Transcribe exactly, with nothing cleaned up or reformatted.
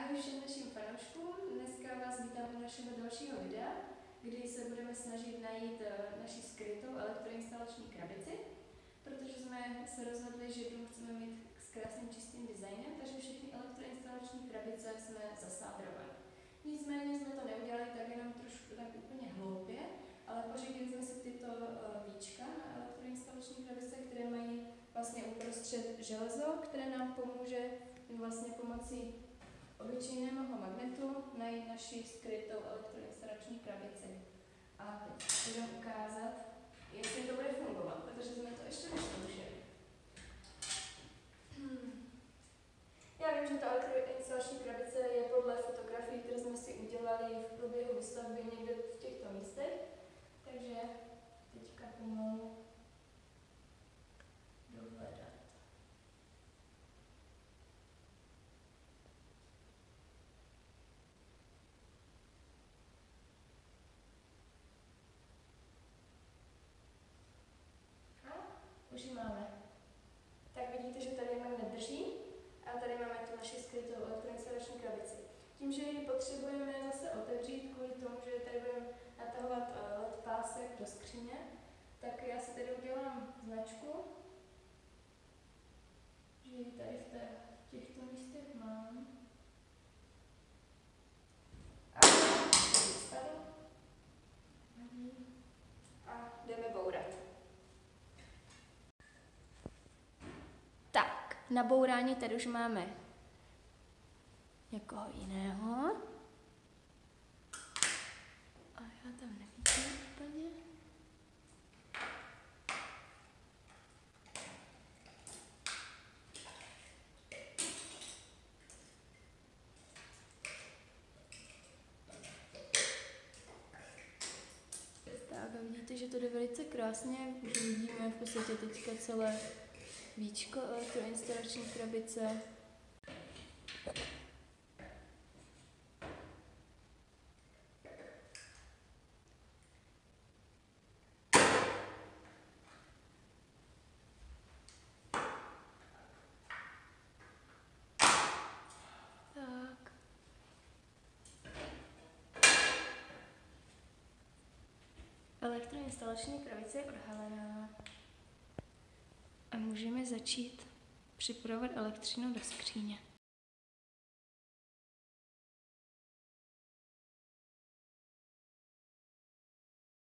Ahoj všem našim fanouškům, dneska vás vítám u našeho dalšího videa, kdy se budeme snažit najít naši skrytou elektroinstalační krabici, protože jsme se rozhodli, že dům chceme mít s krásným čistým designem, takže všechny elektroinstalační krabice jsme zasádrovali. Nicméně jsme to neudělali tak jenom trošku tak úplně hloupě, ale pořídili jsme si tyto víčka na elektroinstalační krabice, které mají vlastně uprostřed železo, které nám pomůže vlastně pomocí obyčejného magnetu najít naši skrytou elektroinstalační krabici. A teď budeme ukázat, jestli to bude fungovat, protože jsme to ještě nezkoušeli. Hmm. Já vím, že ta elektroinstalační krabice je podle fotografií, které jsme si udělali v průběhu výstavby někde v těchto místech, takže teďka pomalu dohledat. Už ji máme. Tak vidíte, že tady magnet drží a tady máme tu naši skrytou elektroinstalační krabici. Tím, že ji potřebujeme zase otevřít kvůli tomu, že tady budeme natahovat el é dé pásek do skříně, tak já si tady udělám značku, že ji tady v, té, v těchto místech mám. A tady a jdeme bourat. Tak, na bourání tady už máme někoho jiného. A já tam nevidím úplně. Tak a vidíte, že to jde velice krásně, že vidíme v podstatě teďka celé víčko elektroinstalační krabice. Tak. Elektroinstalační krabice je odhalená. A můžeme začít připravovat elektřinu do skříně.